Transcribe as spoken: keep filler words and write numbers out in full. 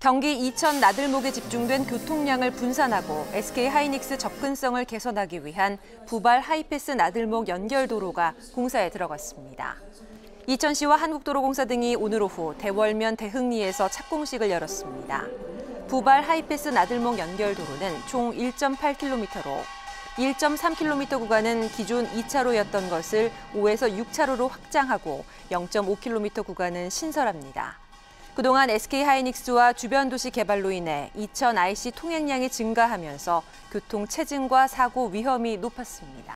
경기 이천 나들목에 집중된 교통량을 분산하고 에스케이하이닉스 접근성을 개선하기 위한 부발 하이패스 나들목 연결도로가 공사에 들어갔습니다. 이천시와 한국도로공사 등이 오늘 오후 대월면 대흥리에서 착공식을 열었습니다. 부발 하이패스 나들목 연결도로는 총 일 점 팔 킬로미터로 일 점 삼 킬로미터 구간은 기존 이 차로였던 것을 오에서 육 차로로 확장하고 영 점 오 킬로미터 구간은 신설합니다. 그동안 에스케이하이닉스와 주변 도시 개발로 인해 이천 아이씨 통행량이 증가하면서 교통 체증과 사고 위험이 높았습니다.